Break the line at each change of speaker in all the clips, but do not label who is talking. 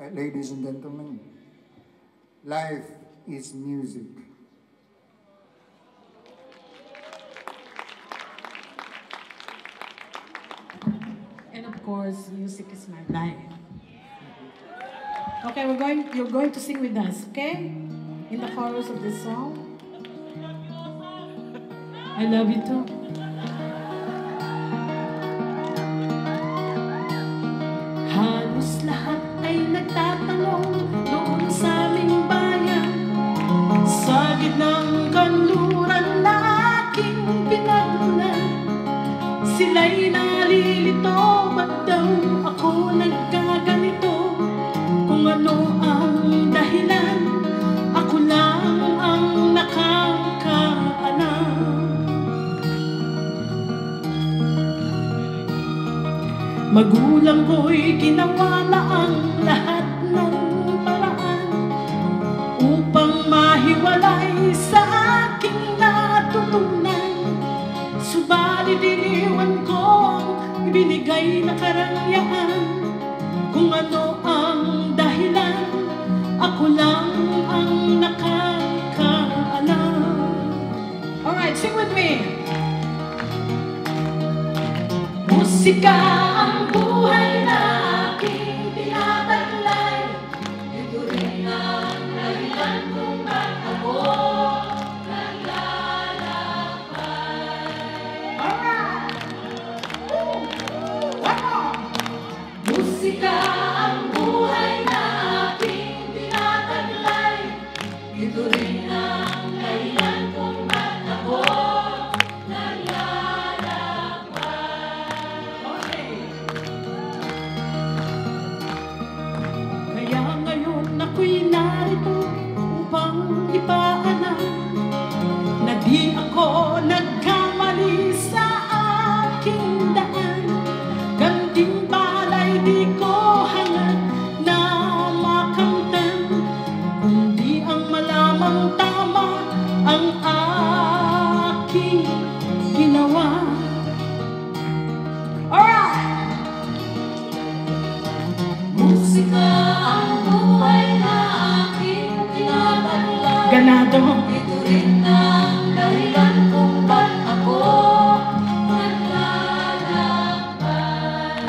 ladies and gentlemen, life is music.
And of course, music is my life. Okay, you're going to sing with us, okay? In the chorus of this song. I love you too. Halos lahat ay nagtatanong noon sa aming bayan, sa gitnang kanluran na aking pinagmulan. Sila'y nalilito, ba't daw ako nagkaganito? Kung ano ang dahilan, ako lang ang nakakaalam. Magulang ko'y ginawa na ang lahat ng paraan upang mahiwalay sa aking natutunan. Subalit iniwan ko ang ibinigay na karangyaan. Kung ano ang dahilan, ako lang ang nakakaalam. Alright, sing with me. Musika ang buhay na aking tinataglay. Ito rin ang dahilan kung ba't ako naglalakbay. Alright! One more! Musika ang buhay na aking tinataglay. Ito rin ang dahilan kung ba't ako ako'y narito upang ipaalam na di ako nagkamali sa aking daan. Gantimpala'y di ko hangad na makamtan, kundi ang malamang tama ang aking ginawa. Alright! Musika ang buhay na aking tinataglay. Ganado. Ito rin ang dahilan kung ba't ako naglalakbay.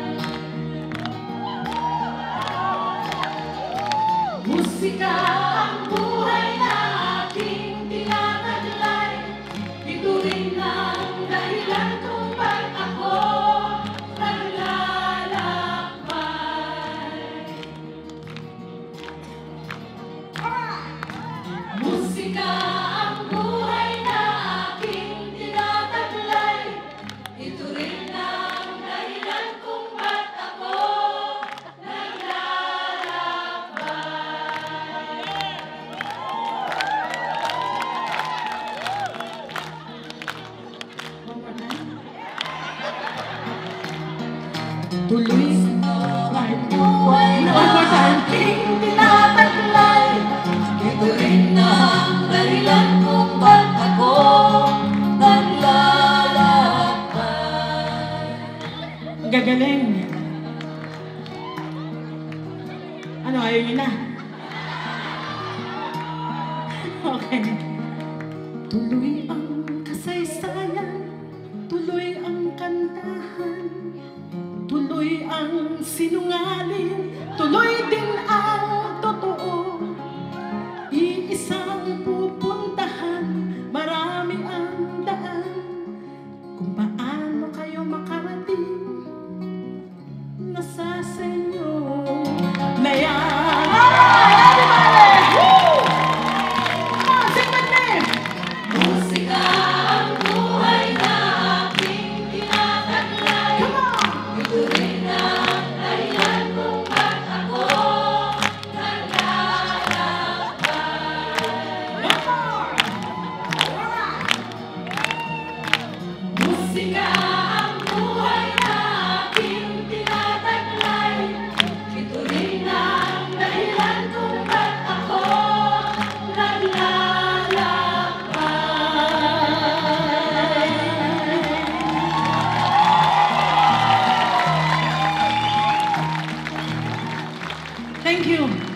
Musika ang buhay na aking tinataglay. Ito rin ang dahilan kung ba't ako musika ang buhay na aking tinataglay. Ito rin ang dahilan kung ba't ako naglalakbay. Tuloy ang buhay na aking tinataglay. Ito rin ang dahilan kung ba't ako naglalakbay. Gagaling. Ano, ayaw niyo na? Okay. Tuloy ang kasaysayan, tuloy ang kantahan, tuloy ang sinungaling, tuloy din ang totoo. Iisang pupuntahan, marami ang daan. Kung paano kayo makarating, nasa sa inyo na yan. Sing with me! Musika ang buhay na aking tinataglay. Ito rin ang dahilan kung ba't ako Thank you.